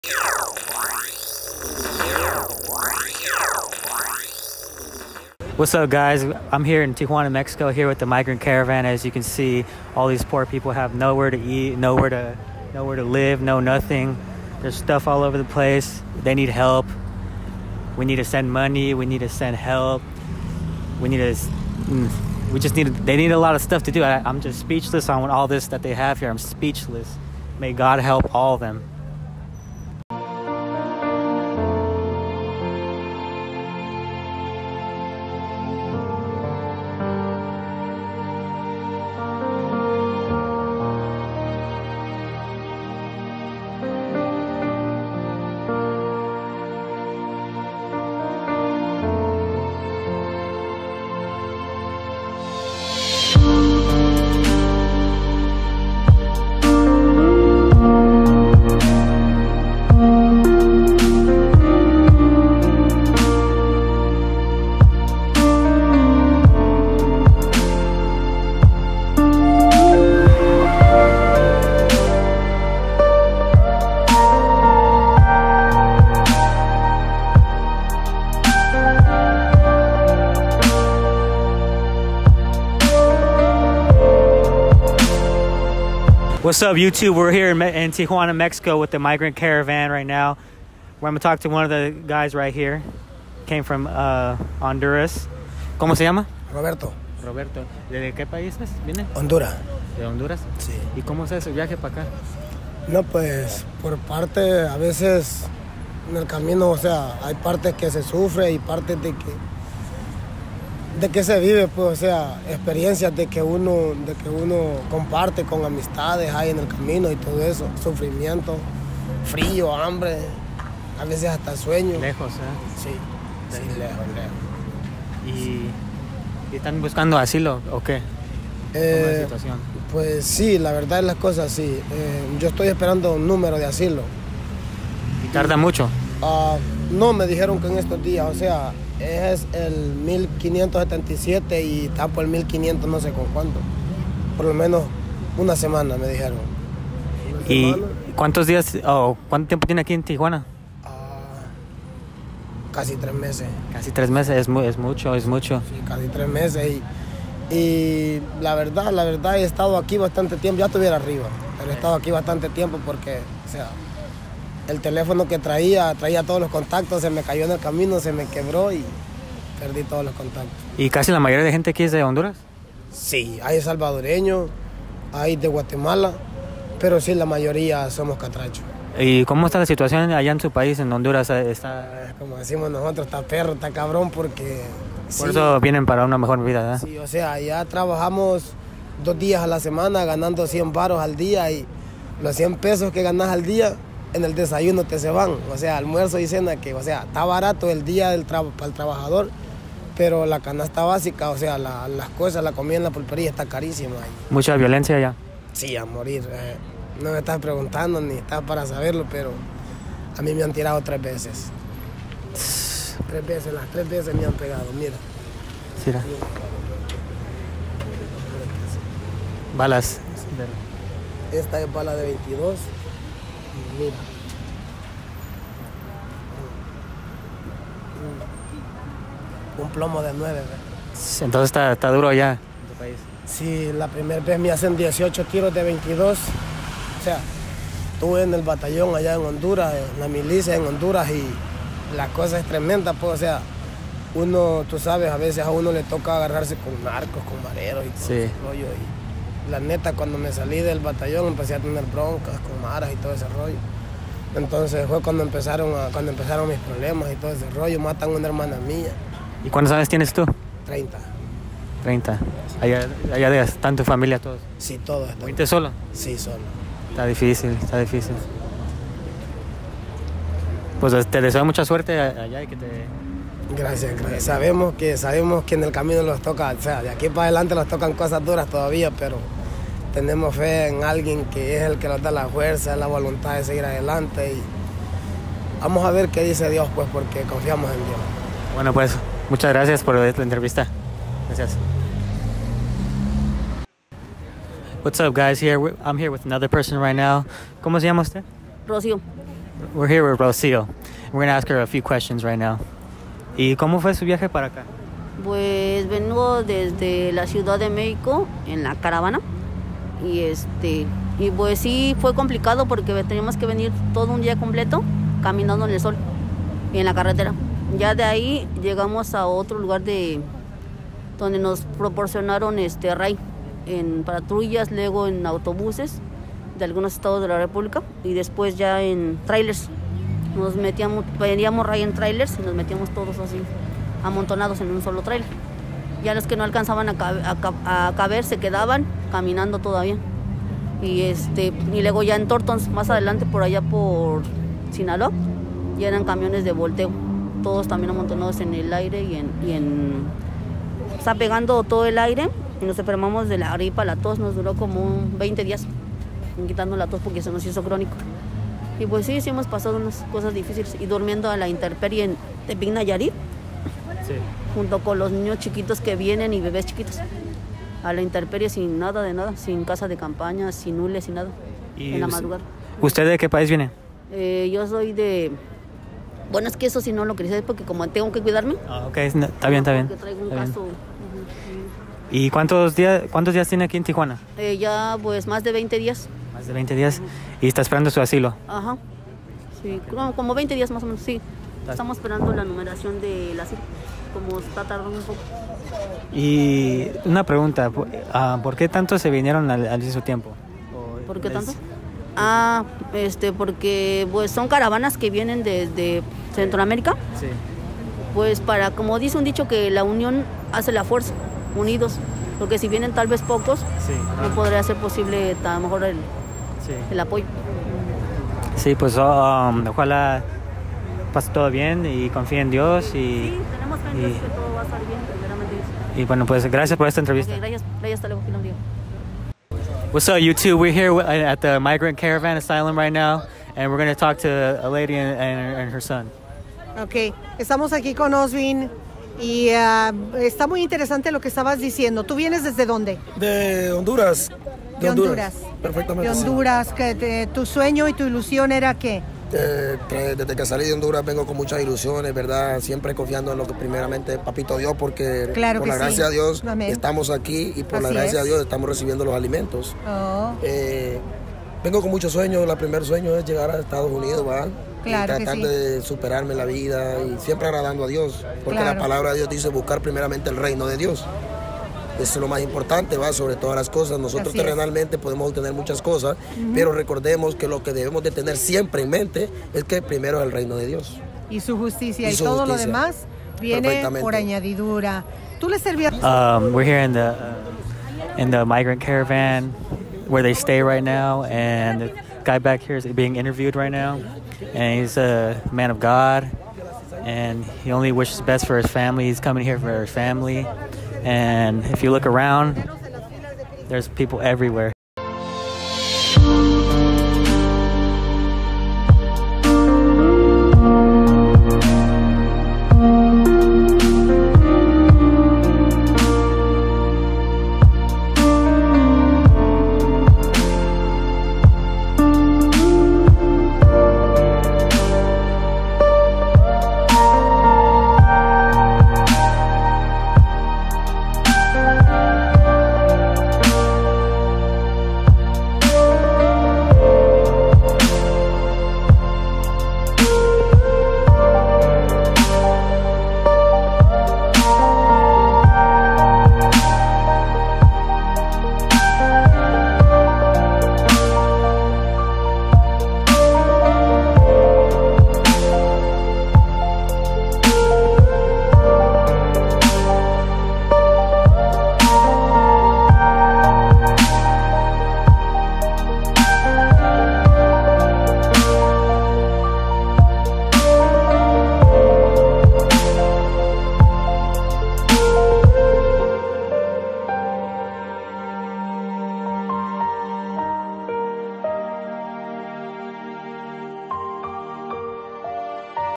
What's up, guys? I'm here in Tijuana, Mexico, here with the migrant caravan. As you can see, all these poor people have nowhere to eat, nowhere to live, no nothing. There's stuff all over the place. They need help. We need to send money. We need to send help. They need a lot of stuff to do. I'm just speechless on all this that they have here. I'm speechless. May God help all of them. What's up, YouTube? We're here in Tijuana, Mexico with the migrant caravan right now. We're going to talk to one of the guys right here. Came from Honduras. ¿Cómo se llama? Roberto. Roberto. ¿De qué país viene? Honduras. ¿De Honduras? Sí. ¿Y cómo es ese viaje para acá? No, pues por parte, a veces en el camino, o sea, hay partes que se sufre y partes de que se vive, pues, o sea, experiencias de que uno comparte con amistades hay en el camino y todo eso, sufrimiento, frío, hambre, a veces hasta sueño. Lejos, ¿eh? Sí, sí, lejos. ¿Y están buscando asilo o qué? ¿Cómo es la situación? Pues sí, la verdad es las cosas sí. Yo estoy esperando un número de asilo. ¿Y tarda mucho? No, me dijeron que en estos días, o sea, es el 1577 y está por el 1500 no sé con cuánto. Por lo menos una semana me dijeron. ¿Y cuántos días o cuánto tiempo tiene aquí en Tijuana? Casi 3 meses. Casi 3 meses, es mucho. Sí, casi 3 meses y la verdad he estado aquí bastante tiempo, ya estuviera arriba, pero he estado aquí bastante tiempo porque, o sea, el teléfono que traía todos los contactos, se me cayó en el camino, se me quebró y perdí todos los contactos. ¿Y casi la mayoría de gente aquí es de Honduras? Sí, hay salvadoreños, hay de Guatemala, pero sí la mayoría somos catrachos. ¿Y cómo está la situación allá en su país, en Honduras? Como decimos nosotros, está perro, está cabrón porque... Por eso vienen para una mejor vida, ¿verdad? Sí, o sea, ya trabajamos 2 días a la semana ganando 100 varos al día y los 100 pesos que ganas al día en el desayuno te se van. O sea, almuerzo y cena que, o sea, está barato el día para el trabajador, pero la canasta básica, o sea, las cosas, la comida en la pulpería está carísima. ¿Mucha violencia allá? Sí, a morir. No me estás preguntando ni estás para saberlo, pero a mí me han tirado 3 veces. 3 veces, las 3 veces me han pegado, mira. Sí, balas. Esta es bala de 22. Mira. Un plomo de 9, ¿verdad? Entonces está duro allá en tu país. Sí, la primera vez me hacen 18 tiros de 22. O sea, estuve en el batallón allá en Honduras, en la milicia en Honduras y la cosa es tremenda, pues, o sea, uno, tú sabes, a veces a uno le toca agarrarse con narcos, con mareros y todo sí. ese rollo. Y la neta, cuando me salí del batallón empecé a tener broncas con maras y todo ese rollo. Entonces fue cuando empezaron mis problemas y todo ese rollo. Matan a una hermana mía. ¿Y cuántos años tienes tú? 30. 30. Allá están tu familia todos. Sí, todos. ¿Fuiste solo? Sí, solo. Está difícil. Pues te deseo mucha suerte allá y que te... Gracias. Sabemos que en el camino los toca, o sea, de aquí para adelante los tocan cosas duras todavía, pero tenemos fe en alguien que es el que nos da la fuerza, la voluntad de seguir adelante y vamos a ver qué dice Dios, pues, porque confiamos en Dios. Bueno, pues, muchas gracias por la entrevista. Gracias. What's up, guys? I'm here with another person right now. ¿Cómo se llama usted? Rocío. We're here with Rocio. We're gonna ask her a few questions right now. ¿Y cómo fue su viaje para acá? Pues vengo desde la Ciudad de México en la caravana y pues sí fue complicado porque teníamos que venir todo un día completo caminando en el sol y en la carretera. Ya de ahí llegamos a otro lugar donde nos proporcionaron RAI en patrullas, luego en autobuses de algunos estados de la República y después ya en trailers. Pedíamos RAI en trailers y nos metíamos todos así amontonados en un solo trailer. Ya los que no alcanzaban a caber se quedaban caminando todavía. Y luego ya en Tortons, más adelante por allá por Sinaloa, ya eran camiones de volteo, todos también amontonados en el aire está pegando todo el aire y nos enfermamos de la gripa, la tos, nos duró como 20 días quitando la tos porque se nos hizo crónico. Y pues sí hemos pasado unas cosas difíciles y durmiendo a la intemperie en Tepic, Nayarit, sí, junto con los niños chiquitos que vienen y bebés chiquitos. A la intemperie sin nada de nada, sin casa de campaña, sin hules, sin nada, en la madrugada. ¿Usted de qué país viene? Yo soy de... Bueno, es que eso sí no lo quería decir porque como tengo que cuidarme. Ah, ok, está bien, está bien. Porque traigo un Está caso. ¿Y cuántos días tiene aquí en Tijuana? Ya pues más de 20 días. Más de 20 días. ¿Y está esperando su asilo? Ajá. Sí, como 20 días más o menos, sí. Estamos esperando la numeración del asilo, como está tardando un poco. Y una pregunta, ¿por qué tanto se vinieron al mismo tiempo? ¿Por qué tanto? Porque pues son caravanas que vienen desde Centroamérica. Sí. Pues como dice un dicho, que la unión hace la fuerza, unidos. Porque si vienen tal vez pocos, sí, no podría ser posible a lo mejor el apoyo. Sí, pues ojalá pase todo bien y confíe en Dios. Sí, tenemos fe en Dios que todo va a estar bien, primeramente Dios. Y bueno, pues gracias por esta entrevista. Okay, gracias, hasta luego, What's up, YouTube? We're here at the Migrant Caravan Asylum right now, and we're going to talk to a lady and her son. Ok, estamos aquí con Osvin y está muy interesante lo que estabas diciendo. ¿Tú vienes desde dónde? De Honduras. De Honduras. Perfectamente. De Honduras, sí. Que tu sueño y tu ilusión era ¿qué? Desde que salí de Honduras vengo con muchas ilusiones, ¿verdad? Siempre confiando en lo que primeramente Papito Dios, porque claro por la gracia de Dios estamos aquí y por Así la gracia es. de Dios estamos recibiendo los alimentos. Oh. Vengo con muchos sueños. El primer sueño es llegar a Estados Unidos, ¿verdad? Claro, y tratar de superarme en la vida y siempre agradando a Dios, porque la palabra de Dios dice buscar primeramente el reino de Dios. Eso es lo más importante, ¿va? Sobre todas las cosas. Nosotros terrenalmente podemos obtener muchas cosas, pero recordemos que lo que debemos de tener siempre en mente es que primero es el reino de Dios. Y su justicia y todo lo demás viene por añadidura. ¿Tú le servías? We're here in the migrant caravan where they stay right now, and the guy back here is being interviewed right now, and he's a man of God, and he only wishes best for his family. He's coming here for his family. And if you look around, there's people everywhere.